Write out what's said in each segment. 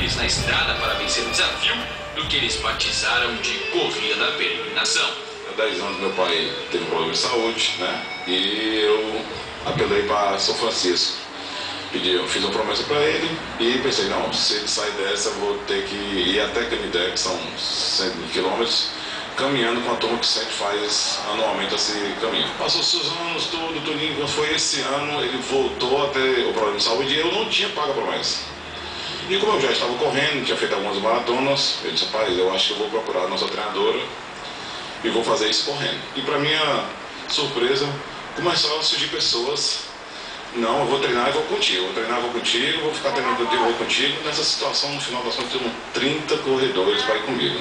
eles na estrada para vencer o desafio do que eles batizaram de Corrida da Peregrinação. Há 10 anos meu pai teve um problema de saúde, né? E eu apelei para São Francisco. Eu fiz uma promessa para ele e pensei, não, se ele sair dessa eu vou ter que ir até Canindé, que são 100 quilômetros, caminhando com a turma que sempre faz anualmente esse caminho. Passou os anos, tudo, quando foi esse ano, ele voltou a ter o problema de saúde e eu não tinha pago a promessa. E como eu já estava correndo, tinha feito algumas maratonas, eu disse, rapaz, eu acho que eu vou procurar a nossa treinadora e vou fazer isso correndo. E para minha surpresa, começaram a surgir pessoas, não, eu vou treinar e vou contigo, vou ficar treinando contigo, vou contigo. Nessa situação, no final das contas, temos 30 corredores para ir comigo.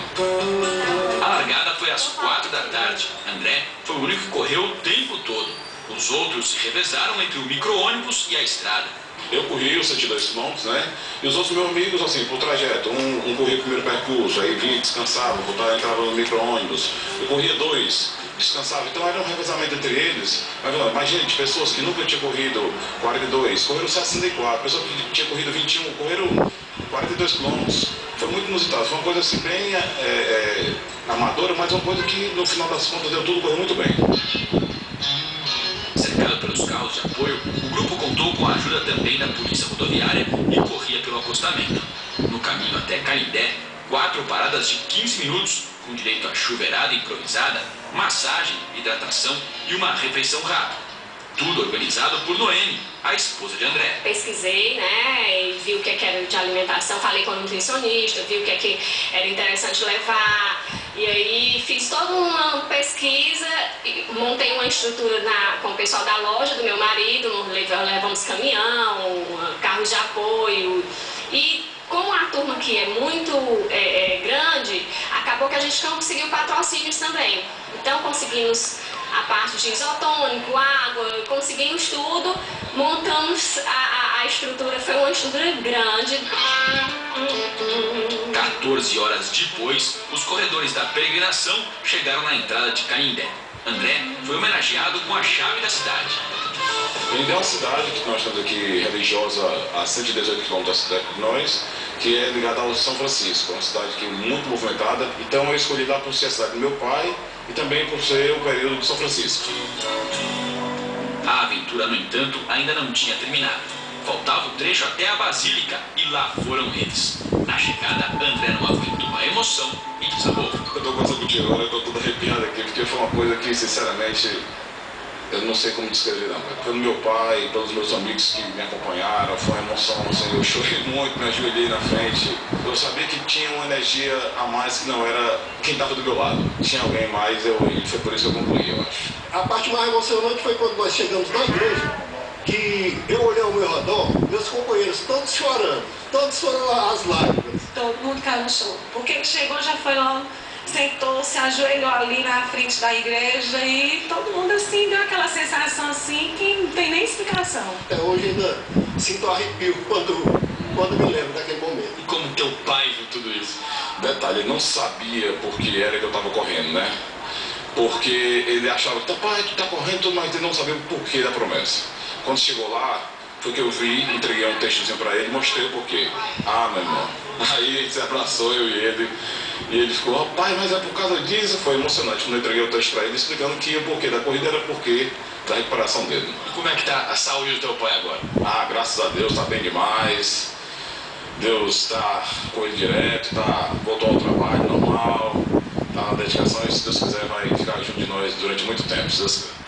A largada foi às 4 da tarde. André foi o único que correu o tempo todo. Os outros se revezaram entre o micro-ônibus e a estrada. Eu corri os 102 quilômetros, né? E os outros meus amigos, assim, por trajeto. Um corria o primeiro percurso, aí vinha, descansava, entrava no micro-ônibus. Eu corria 2, descansava. Então era um revezamento entre eles. Mas imagina, de pessoas que nunca tinham corrido 42, correram 64. Pessoas que tinham corrido 21, correram 42 quilômetros. Foi muito inusitado. Foi uma coisa assim, bem amadora, mas uma coisa que no final das contas deu tudo, correu muito bem. Cercado pelos carros de apoio, o grupo contou com a ajuda também da polícia rodoviária e corria pelo acostamento. No caminho até Canindé, 4 paradas de 15 minutos, com direito a chuveirada improvisada, massagem, hidratação e uma refeição rápida. Tudo organizado por Noemi, a esposa de André. Pesquisei, né, e vi o que era de alimentação, falei com a nutricionista, vi o que era interessante levar. E aí fiz toda uma pesquisa, montei uma estrutura com o pessoal da loja do meu marido, levamos caminhão, carros de apoio. E como a turma aqui é muito grande, acabou que a gente conseguiu patrocínios também. Então conseguimos a parte de isotônico, água, conseguimos tudo, montamos a estrutura, foi uma estrutura grande. 14 horas depois, os corredores da peregrinação chegaram na entrada de Canindé. André foi homenageado com a chave da cidade. Canindé é uma cidade que nós temos aqui religiosa a 118 quilômetros da cidade de nós, que é ligada ao São Francisco, uma cidade que é muito movimentada. Então eu escolhi lá por ser a cidade do meu pai e também por ser o período de São Francisco. A aventura, no entanto, ainda não tinha terminado. Faltava o trecho até a Basílica e lá foram eles. Na chegada, André não aguentou a emoção e desabou. Eu estou conversando contigo agora, eu estou todo arrepiado aqui, porque foi uma coisa que, sinceramente, eu não sei como descrever não. Pelo meu pai, pelos meus amigos que me acompanharam, foi uma emoção, assim, eu chorei muito, me ajoelhei na frente. Eu sabia que tinha uma energia a mais que não era quem estava do meu lado. Tinha alguém mais e foi por isso que eu concluí, eu acho. A parte mais emocionante foi quando nós chegamos na igreja, que eu olhei ao meu redor, meus companheiros todos chorando, todos foram as lágrimas. Todo mundo caiu no choro, porque ele chegou, já foi logo, sentou, se ajoelhou ali na frente da igreja e todo mundo assim, deu aquela sensação assim que não tem nem explicação. Até hoje ainda sinto arrepio quando me lembro daquele momento. E como teu pai viu tudo isso? Detalhe, ele não sabia por que era que eu estava correndo, né? Porque ele achava que, pai, tu tá correndo, mas ele não sabia o porquê da promessa. Quando chegou lá, foi que eu vi, entreguei um textozinho para ele, mostrei o porquê. Ah, meu irmão. Aí ele se abraçou, eu e ele ficou, rapaz, mas é por causa disso. Foi emocionante quando eu entreguei o texto para ele, explicando que o porquê da corrida era porque da recuperação dele. E como é que tá a saúde do teu pai agora? Ah, graças a Deus, tá bem demais. Deus está com ele direto, voltou ao trabalho normal, tá na dedicação e se Deus quiser vai ficar junto de nós durante muito tempo, se Deus quiser.